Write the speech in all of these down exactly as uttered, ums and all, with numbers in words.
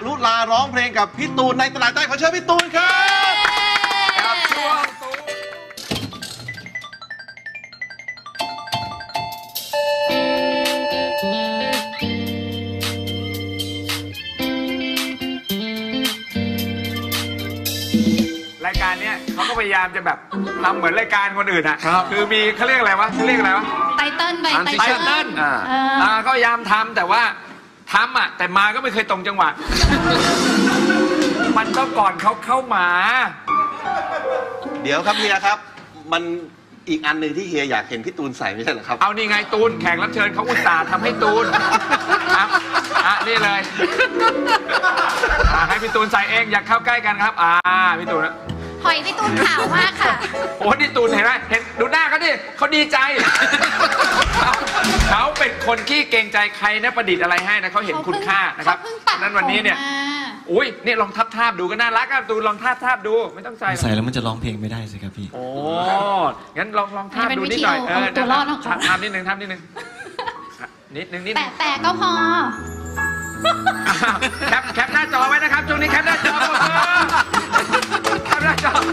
ลุลาร้องเพลงกับพี่ตูนในตลาดใจขอเชิญพี่ตูนครับกับช่วงรายการเนี้ยเขาก็พยายามจะแบบทำเหมือนรายการคนอื่นอ่ะคือมีเขาเรียกอะไรวะเขาเรียกอะไรวะไตเติ้ลไตเติ้ลอ่าเขาพยายามทำแต่ว่าทำอ่ะแต่มาก็ไม่เคยตรงจังหวะมันก็ก่อนเขาเข้ามาเดี๋ยวครับเฮียครับมันอีกอันหนึ่งที่เฮียอยากเห็นพี่ตูนใส่ไม่ใช่เหรอครับเอานี่ไงตูนแขกรับเชิญเขาอุตส่าห์ทำให้ตูนอ่ะอ่ะนี่เลยให้พี่ตูนใส่เองอยากเข้าใกล้กันครับอ่าพี่ตูนหอยพี่ตูนขาวมากค่ะโอ้นี่ตูนเห็นไหมเห็นดูหน้าเขาดิเขาดีใจเขาเป็นคนขี้เกรงใจใครนะประดิษฐ์อะไรให้นะเขาเห็นคุณค่านะครับนั้นวันนี้เนี่ยอุ้ยนี่ลองทับทาบดูก็น่ารักครับตูนลองทาบทาบดูไม่ต้องใส่ใส่แล้วมันจะร้องเพลงไม่ได้สิครับพี่โอ้งั้นลองลองทาบดูนิดหน่อยเออตัวรอดของเขาทาบนิดนึงทาบนิดนึงนิดนึงนิดแต่แต่ก็พอแคปแคปหน้าจอไว้นะครับช่วงนี้แคปหน้าจอแคปหน้าจอ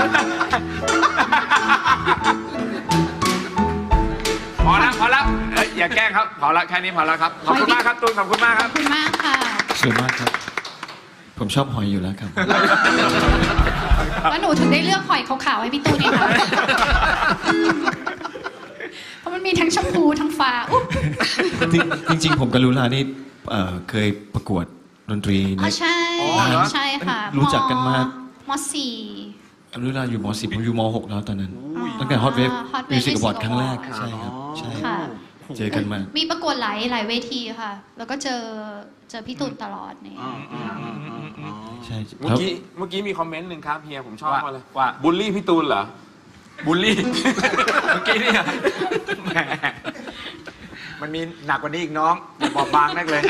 พอแล้วพอแล้วอย่าแกล้งครับพอแล้วแค่นี้พอแล้วครับขอบคุณมากครับตูนขอบคุณมากครับขอบคุณมากค่ะสวยมากครับผมชอบหอยอยู่แล้วครับว่าหนูถึงได้เลือกหอยขาวๆให้พี่ตูนเนี่ยค่ะเพราะมันมีทั้งชมพูทั้งฟ้าจริงๆผมกับลุลานี่เคยประกวดดนตรีอ๋อใช่ใช่ค่ะรู้จักกันมามสี่ลุลาอยู่มสี่ผมอยู่มหกแล้วตอนนั้นตั้งแต่ฮอตเวฟมิวสิกบอร์ดครั้งแรกใช่ครับใช่เจอกันมามีประกวดหลายหลายเวทีค่ะแล้วก็เจอเจอพี่ตูนตลอดเนี่ยใช่เมื่อกี้เมื่อกี้มีคอมเมนต์หนึ่งครับเฮียผมชอบมากเลยว่าบูลลี่พี่ตูนเหรอบูลลี่เมื่อกี้นี่มันมีหนักกว่านี้อีกน้องอย่าบอกบางนักเลย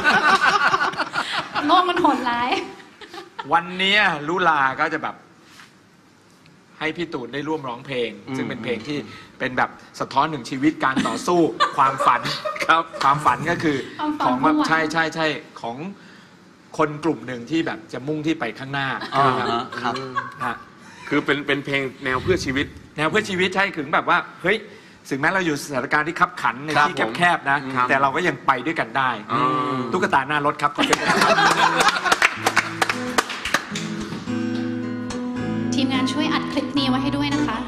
โลกมันโหดร้ายวันนี้ลุลาก็จะแบบให้พี่ตูนได้ร่วมร้องเพลงซึ่งเป็นเพลงที่เป็นแบบสะท้อนถึงชีวิตการต่อสู้ความฝันครับความฝันก็คือของแบบใช่ใช่ใช่ของคนกลุ่มหนึ่งที่แบบจะมุ่งที่ไปข้างหน้าครับคือเป็นเป็นเพลงแนวเพื่อชีวิตแนวเพื่อชีวิตใช่ถึงแบบว่าเฮ้ยถึงแม้เราอยู่สถานการณ์ที่คับขันในที่แคบๆนะแต่เราก็ยังไปด้วยกันได้ตุ๊กตาหน้ารถครับทีมงานช่วยอัดคลิปนี้ไว้ให้ด้วยนะคะ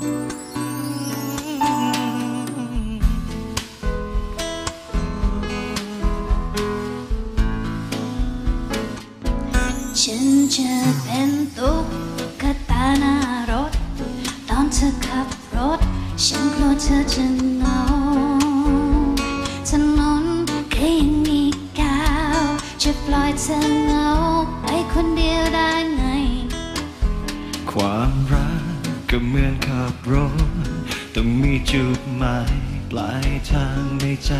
ฉันจะเป็นตุ๊กตาหน้ารถตอนเธอขับรถฉันกลัวเธอจะเหงาถนนก็ยังมีก้าวจะปล่อยเธอเหงาไปคนเดียวได้ไงความรักก็เหมือนขับรถต้องมีจุดหมายปลายทางในใจ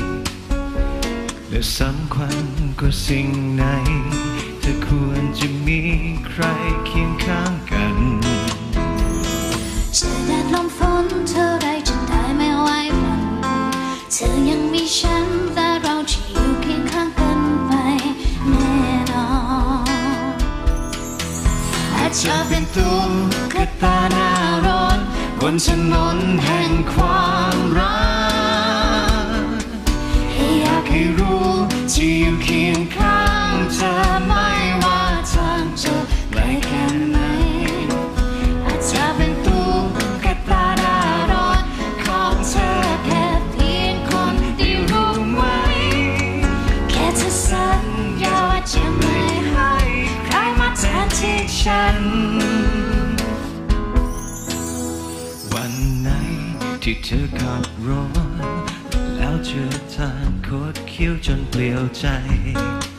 และสำคัญกว่าสิ่งไหนเธอควรจะมีใครเคียงข้างกันเจอแดดลมฝนเธอได้จนได้ไม่ไหวมันเธอยังมีฉันแต่เราจะอยู่เคียงข้างกันไปแน่นอนอาจจะเป็นตุ๊กตาหน้ารถบนถนนแห่งความรักให้อยากให้รู้ที่อยู่เคียงข้างเธอไม่ว่าทางจะไกลแค่ไหนอาจจะเป็นตุ๊กตาหน้ารถของเธอแค่เพียงคนเดียวรู้ไหมแค่เธอสัญญาว่าจะไม่ให้ใครมาแทนที่ฉันวันไหนที่เธอขับรถแล้วเจอทางคดเคี้ยวจนเปลี่ยวใจ